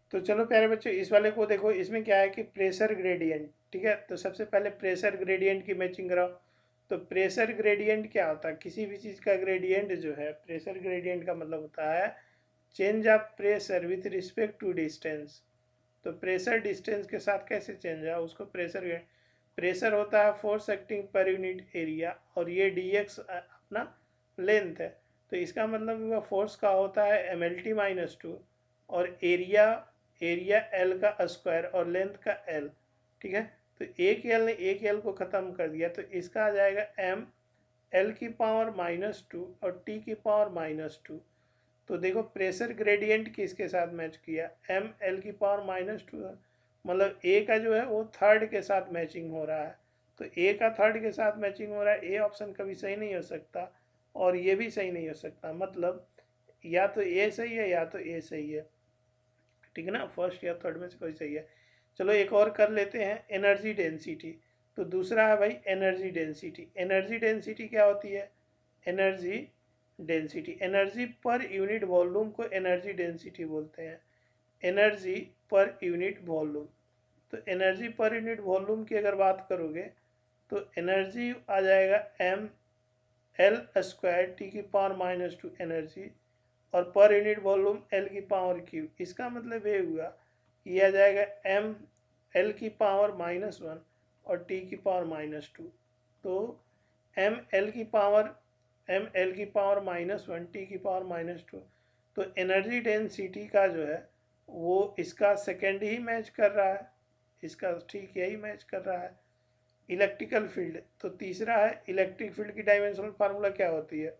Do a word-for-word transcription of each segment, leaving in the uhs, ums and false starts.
तो चलो प्यारे बच्चों इस वाले को देखो, इसमें क्या है कि प्रेशर ग्रेडियंट, ठीक है। तो सबसे पहले प्रेशर ग्रेडियंट की मैचिंग कराओ। तो प्रेशर ग्रेडियंट क्या होता है, किसी भी चीज़ का ग्रेडियंट जो है, प्रेशर ग्रेडियंट का मतलब होता है change of pressure with respect to distance. तो प्रेशर डिस्टेंस के साथ कैसे चेंज है उसको प्रेशर, प्रेशर होता है force acting per unit area, और ये डी एक्स अपना लेंथ है। तो इसका मतलब हुआ फोर्स का होता है M L T minus two, और एरिया एरिया एल का स्क्वायर और लेंथ का एल, ठीक है। तो एक एल ने एक एल को ख़त्म कर दिया, तो इसका आ जाएगा एम एल की पावर माइनस टू और टी की पावर माइनस टू। तो देखो प्रेशर ग्रेडियंट किसके साथ मैच किया, एम एल की पावर माइनस टू, मतलब ए का जो है वो थर्ड के साथ मैचिंग हो रहा है। तो ए का थर्ड के साथ मैचिंग हो रहा है, ए ऑप्शन कभी सही नहीं हो सकता और ये भी सही नहीं हो सकता, मतलब या तो ए सही है या तो ए सही है, ठीक है ना, फर्स्ट या थर्ड में से कोई सही है। चलो एक और कर लेते हैं, एनर्जी डेंसिटी। तो दूसरा है भाई एनर्जी डेंसिटी। एनर्जी डेंसिटी क्या होती है, energy density, energy per unit volume को एनर्जी डेंसिटी बोलते हैं, एनर्जी पर यूनिट वॉल्यूम। तो एनर्जी पर यूनिट वॉल्यूम की अगर बात करोगे तो एनर्जी आ जाएगा एम एल स्क्वायर टी की पावर माइनस टू एनर्जी, और पर यूनिट वॉल्यूम एल की पावर क्यू। इसका मतलब ये हुआ कि यह आ जाएगा एम एल की पावर माइनस वन और टी की पावर माइनस टू। तो एम एल की पावर एम एल की पावर माइनस वन टी की पावर माइनस टू। तो एनर्जी डेंसिटी का जो है वो इसका सेकेंड ही मैच कर रहा है, इसका ठीक यही मैच कर रहा है। इलेक्ट्रिकल फील्ड, तो तीसरा है इलेक्ट्रिक फील्ड की डायमेंशनल फार्मूला क्या होती है।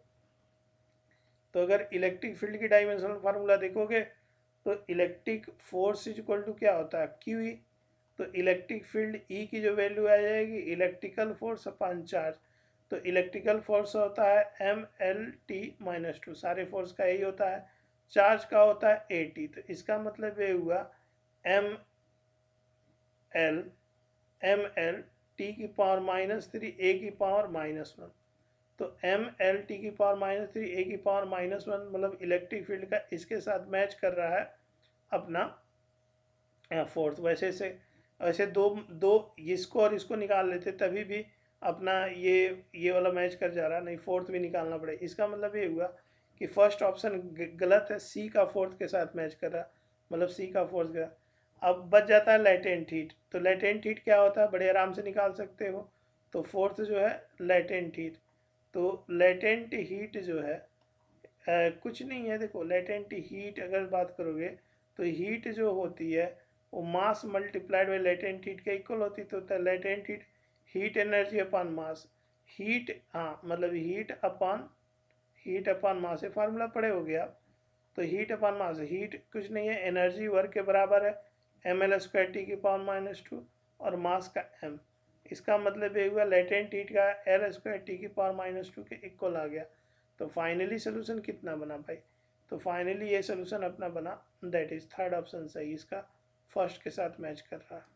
तो अगर इलेक्ट्रिक फील्ड की डायमेंशनल फार्मूला देखोगे तो electric force is equal to क्या होता है, क्यू ई। तो इलेक्ट्रिक फील्ड ई की जो वैल्यू आ जाएगी इलेक्ट्रिकल फोर्स अपान चार्ज। तो इलेक्ट्रिकल फोर्स होता है M L T minus two, सारे फोर्स का यही होता है, चार्ज का होता है ए टी। तो इसका मतलब ये हुआ M L M L T की पावर माइनस थ्री ए की पावर माइनस वन। तो एम एल टी की पावर माइनस थ्री ए की पावर माइनस वन, मतलब इलेक्ट्रिक फील्ड का इसके साथ मैच कर रहा है अपना फोर्थ। वैसे से वैसे दो दो इसको और इसको निकाल लेते तभी भी अपना ये ये वाला मैच कर जा रहा, नहीं फोर्थ भी निकालना पड़ेगा। इसका मतलब ये हुआ कि फर्स्ट ऑप्शन गलत है, सी का फोर्थ के साथ मैच कर रहा, मतलब सी का फोर्थ का। अब बच जाता है लेटेंट हीट। तो लेटेंट हीट क्या होता है, बड़े आराम से निकाल सकते हो। तो फोर्थ जो है लेटेंट हीट। तो लेटेंट हीट जो है आ, कुछ नहीं है, देखो लेटेंट हीट अगर बात करोगे तो हीट जो होती है वो mass multiplied by latent heat के इक्वल होती है। तो latent heat heat energy upon mass, heat हाँ मतलब heat upon heat upon mass, ये फार्मूला पढ़े हो गया। तो हीट अपॉन मास, हीट कुछ नहीं है एनर्जी वर्क के बराबर है एम एल स्क्वायर टी की पावर माइनस टू और मास का एम। इसका मतलब ये हुआ लेटेंट हीट का एल स्क्वायर टी की पावर माइनस टू के इक्वल आ गया। तो फाइनली सोल्यूशन कितना बना भाई, तो फाइनली ये सोल्यूशन अपना बना, दैट इज थर्ड ऑप्शन सही, इसका फर्स्ट के साथ मैच कर रहा है।